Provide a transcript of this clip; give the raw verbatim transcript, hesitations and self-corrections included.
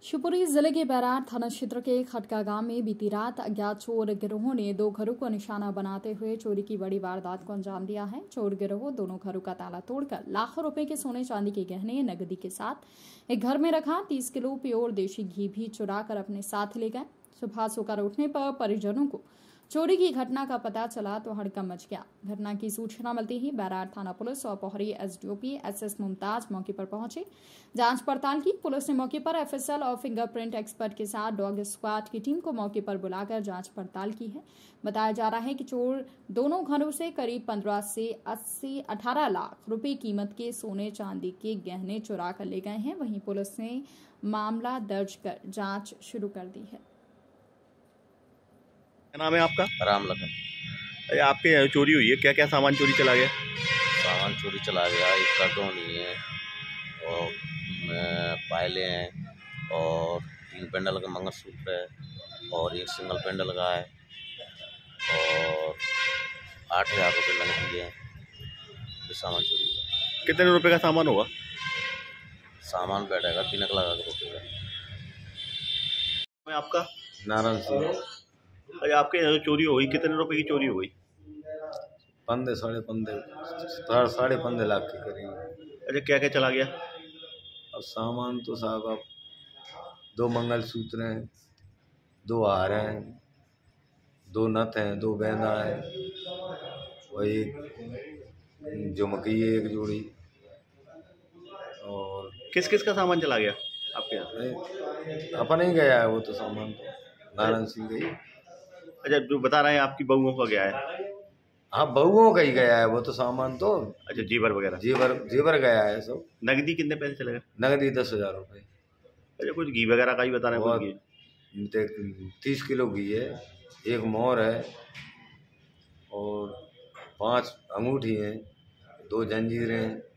शिवपुरी जिले के बैरार थाना क्षेत्र के खटका गांव में बीती रात अज्ञात चोर गिरोह ने दो घरों को निशाना बनाते हुए चोरी की बड़ी वारदात को अंजाम दिया है। चोर गिरोह दोनों घरों का ताला तोड़कर लाखों रुपए के सोने चांदी के गहने नगदी के साथ एक घर में रखा तीस किलो प्योर देशी घी भी चुरा कर अपने साथ ले गए। सुबह सोकर उठने पर परिजनों को चोरी की घटना का पता चला तो हड़कंप मच गया। घटना की सूचना मिलते ही बैरार थाना पुलिस और पोहरी एसडीओपी एसएस मुमताज मौके पर पहुंचे। जांच पड़ताल की। पुलिस ने मौके पर एफएसएल और फिंगरप्रिंट एक्सपर्ट के साथ डॉग स्क्वाड की टीम को मौके पर बुलाकर जांच पड़ताल की है। बताया जा रहा है कि चोर दोनों घरों से करीब पंद्रह से अस्सी अठारह लाख रुपए कीमत के सोने चांदी के गहने चुरा कर ले गए हैं। वहीं पुलिस ने मामला दर्ज कर जाँच शुरू कर दी है। क्या नाम है आपका? राम लखन। अरे आपके यहाँ चोरी हुई है, क्या क्या सामान चोरी चला गया? सामान चोरी चला गया, एक कार्टोनी है और पायले हैं और तीन पेंडल का मंगलसूत्र है और एक सिंगल पेंडल का है और आठ हज़ार रुपये नकदी है। ये सामान चोरी हुआ। कितने रुपए का सामान होगा? सामान बैठेगा तीन एक लाख रुपये का। मैं आपका नारायण सिंह। अरे आपके यहाँ चोरी हो गई, कितने रुपए की चोरी हो गई? पंद्रह साढ़े पंद्रह साढ़े पंद्रह लाख के करीब। अरे क्या क्या चला गया? अब सामान तो साहब अब दो मंगलसूत्र हैं, दो हार हैं, दो नथ हैं, दो बैंदा है और एक झुमकी है, एक जोड़ी। और किस किस का सामान चला गया आपके यहाँ? अपन ही गया है वो तो सामान तो नारायण सिंह गई। अच्छा, जो बता रहे हैं आपकी बहुओं का गया है? हाँ, बहुओं का ही गया है वो तो सामान तो। अच्छा, जेवर वगैरह? जेवर जेवर गया है सब। नगदी कितने पैसे चले गए? नगदी दस हजार रुपये। अच्छा, कुछ घी वगैरह का ही बता रहे हैं? कुछ तीस किलो घी है, एक मोहर है और पांच अंगूठी हैं, दो जंजीरें हैं।